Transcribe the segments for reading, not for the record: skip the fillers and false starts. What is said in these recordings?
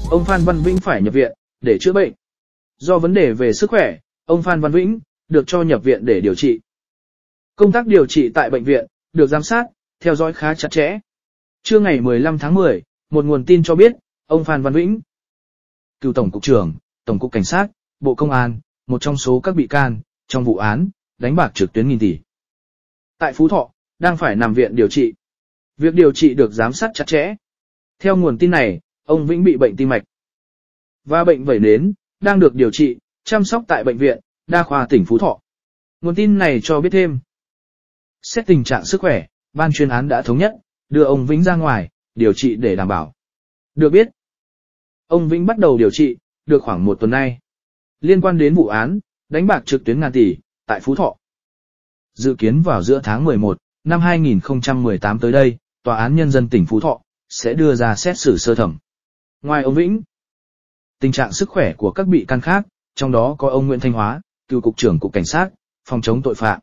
ông Phan Văn Vĩnh phải nhập viện để chữa bệnh. Do vấn đề về sức khỏe, ông Phan Văn Vĩnh được cho nhập viện để điều trị. Công tác điều trị tại bệnh viện được giám sát, theo dõi khá chặt chẽ. Trưa ngày 15 tháng 10, một nguồn tin cho biết, ông Phan Văn Vĩnh, cựu Tổng cục trưởng, Tổng cục Cảnh sát, Bộ Công an, một trong số các bị can trong vụ án đánh bạc trực tuyến nghìn tỷ tại Phú Thọ, đang phải nằm viện điều trị. Việc điều trị được giám sát chặt chẽ. Theo nguồn tin này, ông Vĩnh bị bệnh tim mạch và bệnh vẩy nến, đang được điều trị, chăm sóc tại Bệnh viện Đa khoa tỉnh Phú Thọ. Nguồn tin này cho biết thêm, xét tình trạng sức khỏe, ban chuyên án đã thống nhất đưa ông Vĩnh ra ngoài điều trị để đảm bảo. Được biết, ông Vĩnh bắt đầu điều trị được khoảng 1 tuần nay, liên quan đến vụ án đánh bạc trực tuyến ngàn tỷ tại Phú Thọ. Dự kiến vào giữa tháng 11 năm 2018 tới đây, Tòa án Nhân dân tỉnh Phú Thọ sẽ đưa ra xét xử sơ thẩm. Ngoài ông Vĩnh, tình trạng sức khỏe của các bị can khác, trong đó có ông Nguyễn Thanh Hóa, cựu Cục trưởng Cục Cảnh sát, Phòng chống tội phạm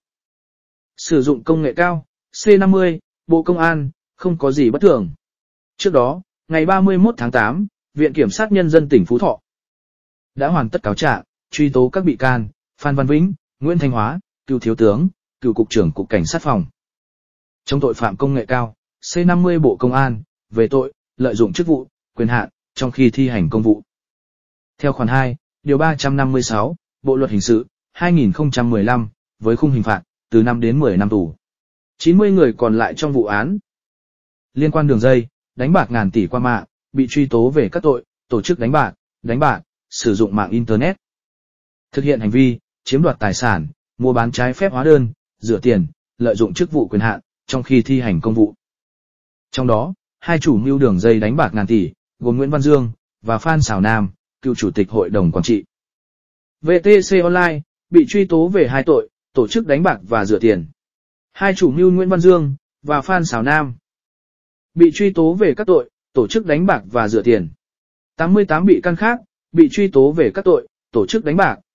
sử dụng công nghệ cao, C50, Bộ Công an, không có gì bất thường. Trước đó, ngày 31 tháng 8, Viện Kiểm sát Nhân dân tỉnh Phú Thọ đã hoàn tất cáo trạng, truy tố các bị can Phan Văn Vĩnh, Nguyễn Thanh Hóa, cựu Thiếu tướng, cựu Cục trưởng Cục Cảnh sát Phòng chống tội phạm công nghệ cao, C50 Bộ Công an, về tội lợi dụng chức vụ, quyền hạn trong khi thi hành công vụ. Theo khoản 2, điều 356, Bộ luật hình sự 2015, với khung hình phạt từ 5 đến 10 năm tù. 90 người còn lại trong vụ án liên quan đường dây đánh bạc ngàn tỷ qua mạng bị truy tố về các tội tổ chức đánh bạc, sử dụng mạng internet, thực hiện hành vi chiếm đoạt tài sản, mua bán trái phép hóa đơn, rửa tiền, lợi dụng chức vụ quyền hạn trong khi thi hành công vụ. Trong đó, 2 chủ mưu đường dây đánh bạc ngàn tỷ gồm Nguyễn Văn Dương và Phan Xào Nam, cựu chủ tịch Hội đồng Quản trị VTC Online, bị truy tố về 2 tội tổ chức đánh bạc và rửa tiền. 2 chủ mưu Nguyễn Văn Dương và Phan Xào Nam bị truy tố về các tội tổ chức đánh bạc và rửa tiền. 88 bị can khác bị truy tố về các tội tổ chức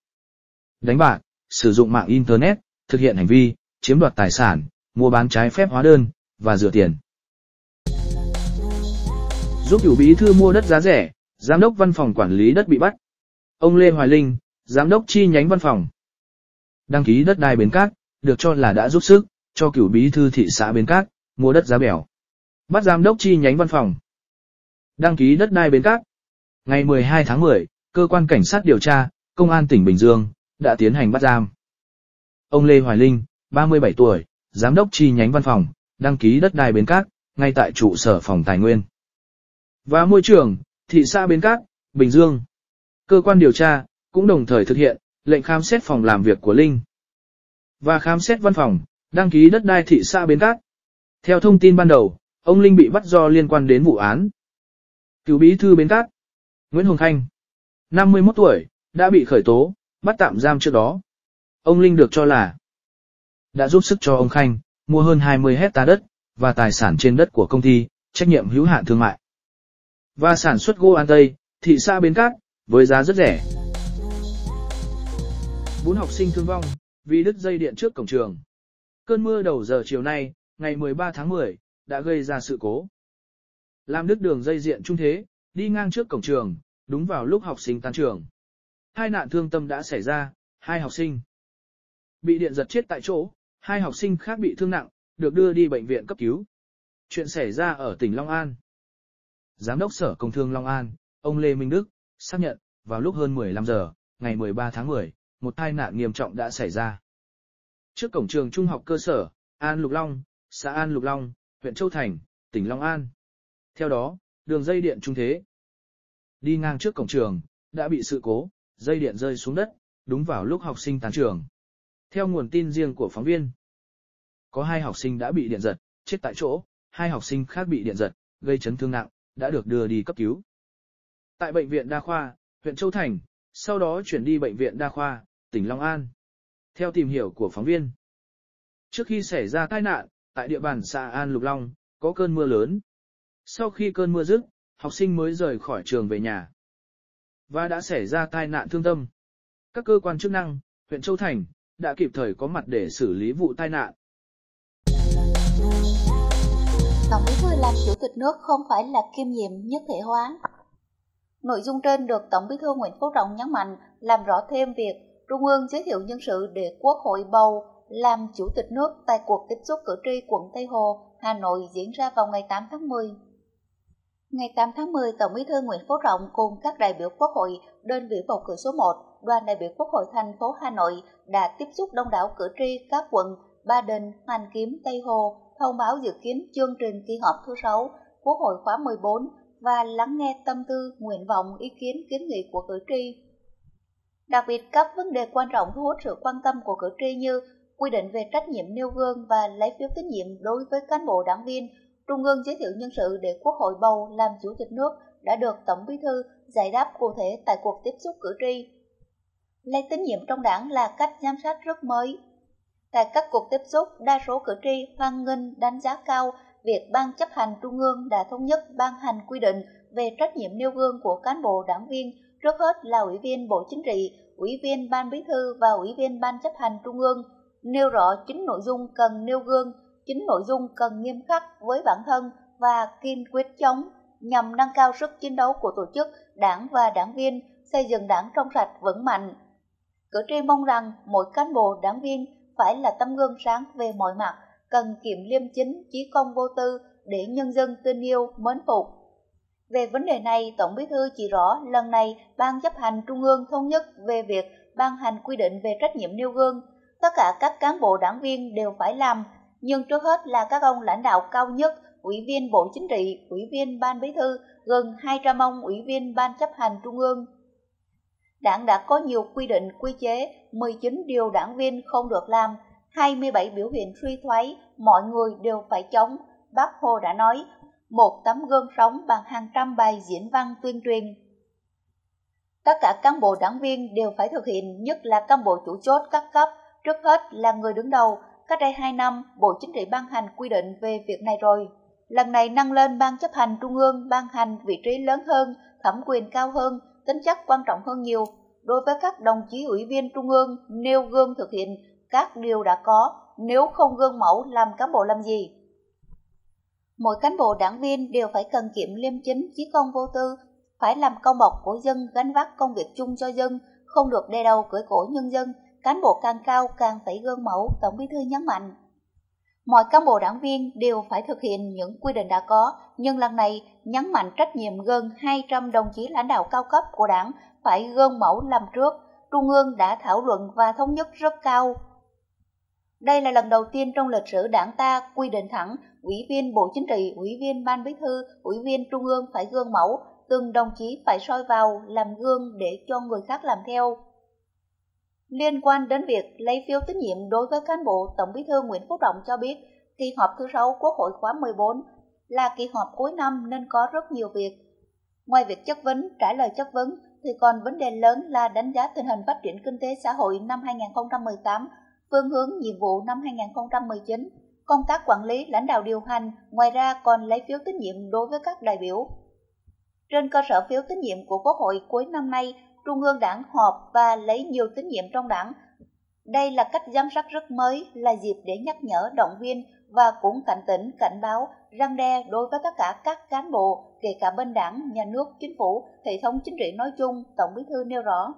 đánh bạc, sử dụng mạng internet, thực hiện hành vi chiếm đoạt tài sản, mua bán trái phép hóa đơn và rửa tiền. Giúp cựu bí thư mua đất giá rẻ, giám đốc văn phòng quản lý đất bị bắt. Ông Lê Hoài Linh, giám đốc chi nhánh văn phòng đăng ký đất đai Bến Cát, được cho là đã giúp sức cho cựu bí thư thị xã Bến Cát mua đất giá bèo. Bắt giám đốc chi nhánh văn phòng đăng ký đất đai Bến Cát. Ngày 12 tháng 10, cơ quan cảnh sát điều tra Công an tỉnh Bình Dương đã tiến hành bắt giam ông Lê Hoài Linh, 37 tuổi, giám đốc chi nhánh văn phòng đăng ký đất đai Bến Cát, ngay tại trụ sở Phòng Tài nguyên và Môi trường thị xã Bến Cát, Bình Dương. Cơ quan điều tra cũng đồng thời thực hiện lệnh khám xét phòng làm việc của Linh và khám xét văn phòng đăng ký đất đai thị xã Bến Cát. Theo thông tin ban đầu, ông Linh bị bắt do liên quan đến vụ án cựu bí thư Bến Cát Nguyễn Hồng Khanh, 51 tuổi, đã bị khởi tố, bắt tạm giam trước đó. Ông Linh được cho là đã giúp sức cho ông Khanh mua hơn 20 hecta đất và tài sản trên đất của công ty trách nhiệm hữu hạn thương mại và sản xuất gỗ An Tây, thị xã Bến Cát, với giá rất rẻ. 4 học sinh thương vong vì đứt dây điện trước cổng trường. Cơn mưa đầu giờ chiều nay, ngày 13 tháng 10, đã gây ra sự cố làm đứt đường dây điện trung thế đi ngang trước cổng trường, đúng vào lúc học sinh tan trường. Tai nạn thương tâm đã xảy ra, 2 học sinh bị điện giật chết tại chỗ, 2 học sinh khác bị thương nặng, được đưa đi bệnh viện cấp cứu. Chuyện xảy ra ở tỉnh Long An. Giám đốc Sở Công Thương Long An, ông Lê Minh Đức, xác nhận, vào lúc hơn 15 giờ, ngày 13 tháng 10, một tai nạn nghiêm trọng đã xảy ra trước cổng trường trung học cơ sở An Lục Long, xã An Lục Long, huyện Châu Thành, tỉnh Long An. Theo đó, đường dây điện trung thế đi ngang trước cổng trường đã bị sự cố, dây điện rơi xuống đất, đúng vào lúc học sinh tan trường. Theo nguồn tin riêng của phóng viên, có 2 học sinh đã bị điện giật, chết tại chỗ, 2 học sinh khác bị điện giật, gây chấn thương nặng, đã được đưa đi cấp cứu tại Bệnh viện Đa khoa, huyện Châu Thành, sau đó chuyển đi Bệnh viện Đa khoa, tỉnh Long An. Theo tìm hiểu của phóng viên, trước khi xảy ra tai nạn, tại địa bàn xã An Lục Long, có cơn mưa lớn. Sau khi cơn mưa dứt, học sinh mới rời khỏi trường về nhà và đã xảy ra tai nạn thương tâm. Các cơ quan chức năng, huyện Châu Thành, đã kịp thời có mặt để xử lý vụ tai nạn. Tổng Bí thư làm chủ tịch nước không phải là kiêm nhiệm nhất thể hóa. Nội dung trên được Tổng Bí thư Nguyễn Phú Trọng nhấn mạnh làm rõ thêm việc Trung ương giới thiệu nhân sự để Quốc hội bầu làm Chủ tịch nước tại cuộc tiếp xúc cử tri quận Tây Hồ, Hà Nội diễn ra vào ngày 8 tháng 10. Ngày 8 tháng 10, Tổng Bí thư Nguyễn Phú Trọng cùng các đại biểu Quốc hội, đơn vị bầu cử số 1, đoàn đại biểu Quốc hội thành phố Hà Nội đã tiếp xúc đông đảo cử tri các quận Ba Đình, Hoàn Kiếm, Tây Hồ, thông báo dự kiến chương trình kỳ họp thứ 6 Quốc hội khóa 14 và lắng nghe tâm tư, nguyện vọng, ý kiến, kiến nghị của cử tri. Đặc biệt, các vấn đề quan trọng thu hút sự quan tâm của cử tri như quy định về trách nhiệm nêu gương và lấy phiếu tín nhiệm đối với cán bộ đảng viên, Trung ương giới thiệu nhân sự để Quốc hội bầu làm Chủ tịch nước đã được Tổng Bí thư giải đáp cụ thể tại cuộc tiếp xúc cử tri. Lấy tín nhiệm trong đảng là cách giám sát rất mới. Tại các cuộc tiếp xúc, đa số cử tri hoan nghênh đánh giá cao việc Ban chấp hành Trung ương đã thống nhất ban hành quy định về trách nhiệm nêu gương của cán bộ đảng viên, trước hết là Ủy viên Bộ Chính trị, Ủy viên Ban Bí thư và Ủy viên Ban chấp hành Trung ương, nêu rõ 9 nội dung cần nêu gương, 9 nội dung cần nghiêm khắc với bản thân và kiên quyết chống, nhằm nâng cao sức chiến đấu của tổ chức, đảng và đảng viên, xây dựng đảng trong sạch vững mạnh. Cử tri mong rằng mỗi cán bộ đảng viên phải là tấm gương sáng về mọi mặt, cần kiệm liêm chính, chí công vô tư để nhân dân tin yêu, mến phục. Về vấn đề này, Tổng Bí thư chỉ rõ lần này Ban chấp hành Trung ương thống nhất về việc ban hành quy định về trách nhiệm nêu gương. Tất cả các cán bộ đảng viên đều phải làm, nhưng trước hết là các ông lãnh đạo cao nhất, Ủy viên Bộ Chính trị, Ủy viên Ban Bí thư, gần 200 ông Ủy viên Ban chấp hành Trung ương. Đảng đã có nhiều quy định, quy chế, 19 điều đảng viên không được làm, 27 biểu hiện suy thoái, mọi người đều phải chống. Bác Hồ đã nói, một tấm gương sống bằng hàng trăm bài diễn văn tuyên truyền. Tất cả cán bộ đảng viên đều phải thực hiện, nhất là cán bộ chủ chốt các cấp, trước hết là người đứng đầu. Cách đây 2 năm, Bộ Chính trị ban hành quy định về việc này rồi. Lần này nâng lên Ban chấp hành Trung ương ban hành vị trí lớn hơn, thẩm quyền cao hơn, tính chất quan trọng hơn nhiều. Đối với các đồng chí Ủy viên Trung ương nêu gương thực hiện các điều đã có, nếu không gương mẫu làm cán bộ làm gì? Mỗi cán bộ đảng viên đều phải cần kiệm liêm chính, chí công vô tư, phải làm công bộc của dân, gánh vác công việc chung cho dân, không được đè đầu cưỡi cổ nhân dân. Cán bộ càng cao càng phải gương mẫu, Tổng Bí thư nhấn mạnh. Mọi cán bộ đảng viên đều phải thực hiện những quy định đã có, nhưng lần này nhấn mạnh trách nhiệm gần 200 đồng chí lãnh đạo cao cấp của đảng phải gương mẫu làm trước. Trung ương đã thảo luận và thống nhất rất cao. Đây là lần đầu tiên trong lịch sử đảng ta quy định thẳng Ủy viên Bộ Chính trị, Ủy viên Ban Bí thư, Ủy viên Trung ương phải gương mẫu, từng đồng chí phải soi vào làm gương để cho người khác làm theo. Liên quan đến việc lấy phiếu tín nhiệm đối với cán bộ, Tổng Bí thư Nguyễn Phú Trọng cho biết kỳ họp thứ 6 Quốc hội khóa 14 là kỳ họp cuối năm nên có rất nhiều việc. Ngoài việc chất vấn, trả lời chất vấn thì còn vấn đề lớn là đánh giá tình hình phát triển kinh tế xã hội năm 2018, phương hướng nhiệm vụ năm 2019, công tác quản lý lãnh đạo điều hành, ngoài ra còn lấy phiếu tín nhiệm đối với các đại biểu. Trên cơ sở phiếu tín nhiệm của Quốc hội cuối năm nay, Trung ương Đảng họp và lấy nhiều tín nhiệm trong đảng. Đây là cách giám sát rất mới, là dịp để nhắc nhở, động viên và cũng cảnh tỉnh, cảnh báo, răn đe đối với tất cả các cán bộ, kể cả bên đảng, nhà nước, chính phủ, hệ thống chính trị nói chung, Tổng Bí thư nêu rõ.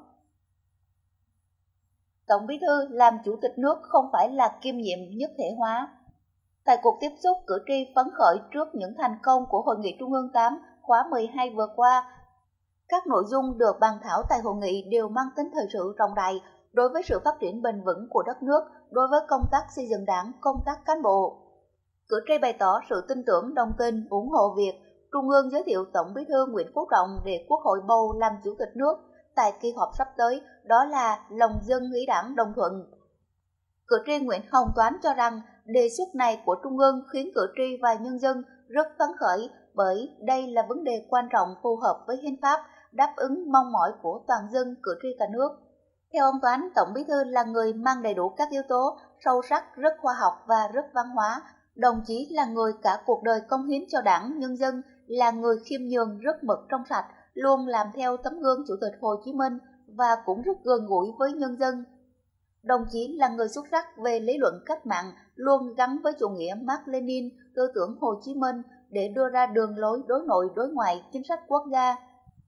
Tổng Bí thư làm Chủ tịch nước không phải là kiêm nhiệm nhất thể hóa. Tại cuộc tiếp xúc, cử tri phấn khởi trước những thành công của Hội nghị Trung ương 8 khóa 12 vừa qua. Các nội dung được bàn thảo tại hội nghị đều mang tính thời sự trọng đại đối với sự phát triển bền vững của đất nước, đối với công tác xây dựng đảng, công tác cán bộ. Cử tri bày tỏ sự tin tưởng, đồng tình, ủng hộ việc Trung ương giới thiệu Tổng Bí thư Nguyễn Phú Trọng để Quốc hội bầu làm Chủ tịch nước tại kỳ họp sắp tới, đó là lòng dân ý đảng đồng thuận. Cử tri Nguyễn Hồng Toán cho rằng đề xuất này của Trung ương khiến cử tri và nhân dân rất phấn khởi bởi đây là vấn đề quan trọng phù hợp với hiến pháp, đáp ứng mong mỏi của toàn dân cử tri cả nước. Theo ông Toán, Tổng Bí thư là người mang đầy đủ các yếu tố, sâu sắc, rất khoa học và rất văn hóa. Đồng chí là người cả cuộc đời cống hiến cho đảng, nhân dân, là người khiêm nhường, rất mực trong sạch, luôn làm theo tấm gương Chủ tịch Hồ Chí Minh và cũng rất gần gũi với nhân dân. Đồng chí là người xuất sắc về lý luận cách mạng, luôn gắn với chủ nghĩa Mác Lênin, tư tưởng Hồ Chí Minh để đưa ra đường lối đối nội đối ngoại, chính sách quốc gia.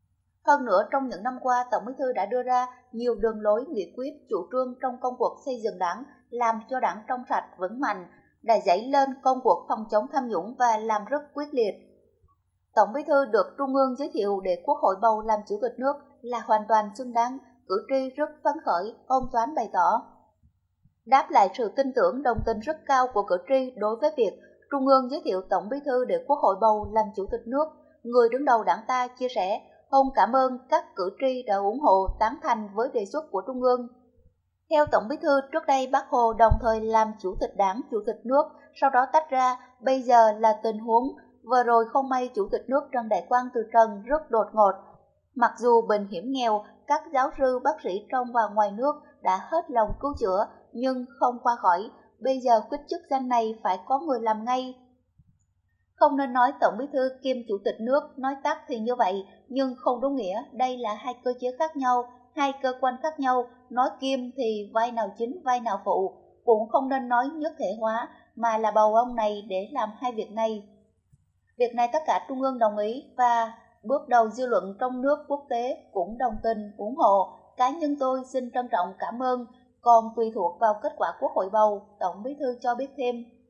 Hơn nữa, trong những năm qua, Tổng Bí thư đã đưa ra nhiều đường lối nghị quyết chủ trương trong công cuộc xây dựng đảng, làm cho đảng trong sạch vững mạnh, đã dấy lên công cuộc phòng chống tham nhũng và làm rất quyết liệt. Tổng Bí thư được Trung ương giới thiệu để Quốc hội bầu làm Chủ tịch nước là hoàn toàn xứng đáng, cử tri rất phấn khởi, ông Toán bày tỏ. Đáp lại sự tin tưởng đồng tình rất cao của cử tri đối với việc Trung ương giới thiệu Tổng Bí thư để Quốc hội bầu làm Chủ tịch nước, người đứng đầu đảng ta chia sẻ, ông cảm ơn các cử tri đã ủng hộ tán thành với đề xuất của Trung ương. Theo Tổng Bí thư, trước đây Bác Hồ đồng thời làm Chủ tịch Đảng, Chủ tịch nước, sau đó tách ra, bây giờ là tình huống vừa rồi không may Chủ tịch nước Trần Đại Quang từ trần rất đột ngột. Mặc dù bệnh hiểm nghèo, các giáo sư, bác sĩ trong và ngoài nước đã hết lòng cứu chữa, nhưng không qua khỏi, bây giờ quyết chức danh này phải có người làm ngay. Không nên nói Tổng Bí thư kiêm Chủ tịch nước, nói tắt thì như vậy, nhưng không đúng nghĩa, đây là hai cơ chế khác nhau, hai cơ quan khác nhau, nói kiêm thì vai nào chính, vai nào phụ, cũng không nên nói nhất thể hóa, mà là bầu ông này để làm hai việc này. Việc này tất cả Trung ương đồng ý và bước đầu dư luận trong nước quốc tế cũng đồng tình, ủng hộ. Cá nhân tôi xin trân trọng cảm ơn, còn tùy thuộc vào kết quả Quốc hội bầu, Tổng Bí thư cho biết thêm.